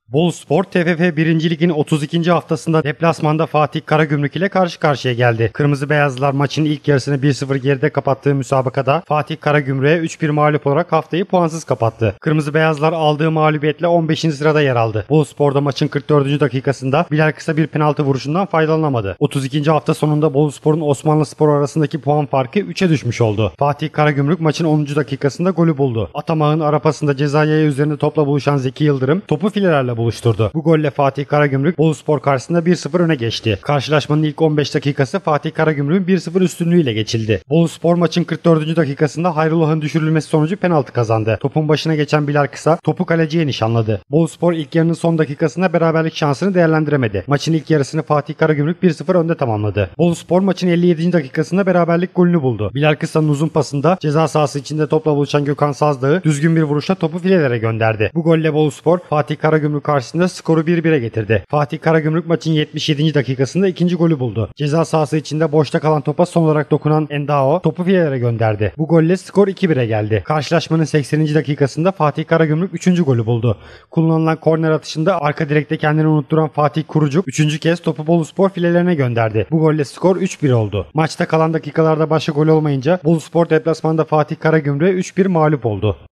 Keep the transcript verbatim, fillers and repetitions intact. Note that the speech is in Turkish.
Boluspor T F F birinci Lig'in otuz ikinci haftasında deplasmanda Fatih Karagümrük ile karşı karşıya geldi. Kırmızı Beyazlılar maçın ilk yarısını bir sıfır geride kapattığı müsabakada Fatih Karagümrük'e üç bir mağlup olarak haftayı puansız kapattı. Kırmızı Beyazlar aldığı mağlubiyetle on beşinci sırada yer aldı. Boluspor'da maçın kırk dördüncü dakikasında Bilal Kısa bir penaltı vuruşundan faydalanamadı. otuz ikinci hafta sonunda Boluspor'un Osmanlıspor arasındaki puan farkı üçe düşmüş oldu. Fatih Karagümrük maçın onuncu dakikasında golü buldu. Atamağ'ın arapasında ceza yayı üzerinde topla buluşan Zeki Yıldırım topu filelerle buluşturdu. Bu golle Fatih Karagümrük Boluspor karşısında bir sıfır öne geçti. Karşılaşmanın ilk on beş dakikası Fatih Karagümrük'ün bir sıfır üstünlüğüyle geçildi. Boluspor maçın kırk dördüncü dakikasında Hayrullah'ın düşürülmesi sonucu penaltı kazandı. Topun başına geçen Bilal Kısa topu kaleciye nişanladı. Boluspor ilk yarının son dakikasında beraberlik şansını değerlendiremedi. Maçın ilk yarısını Fatih Karagümrük bir sıfır önde tamamladı. Boluspor maçın elli yedinci dakikasında beraberlik golünü buldu. Bilal Kısa'nın uzun pasında ceza sahası içinde topla buluşan Gökhan Sazdağ'ı düzgün bir vuruşla topu filelere gönderdi. Bu golle Boluspor Fatih Karagümrük karşısında skoru bir bire getirdi. Fatih Karagümrük maçın yetmiş yedinci dakikasında ikinci golü buldu. Ceza sahası içinde boşta kalan topa son olarak dokunan Endao topu filelere gönderdi. Bu golle skor iki bire geldi. Karşılaşmanın sekseninci dakikasında Fatih Karagümrük üçüncü golü buldu. Kullanılan korner atışında arka direkte kendini unutturan Fatih Kurucuk üçüncü kez topu Boluspor filelerine gönderdi. Bu golle skor üç bir oldu. Maçta kalan dakikalarda başka gol olmayınca Boluspor deplasmanda Fatih Karagümrük'e üç bir mağlup oldu.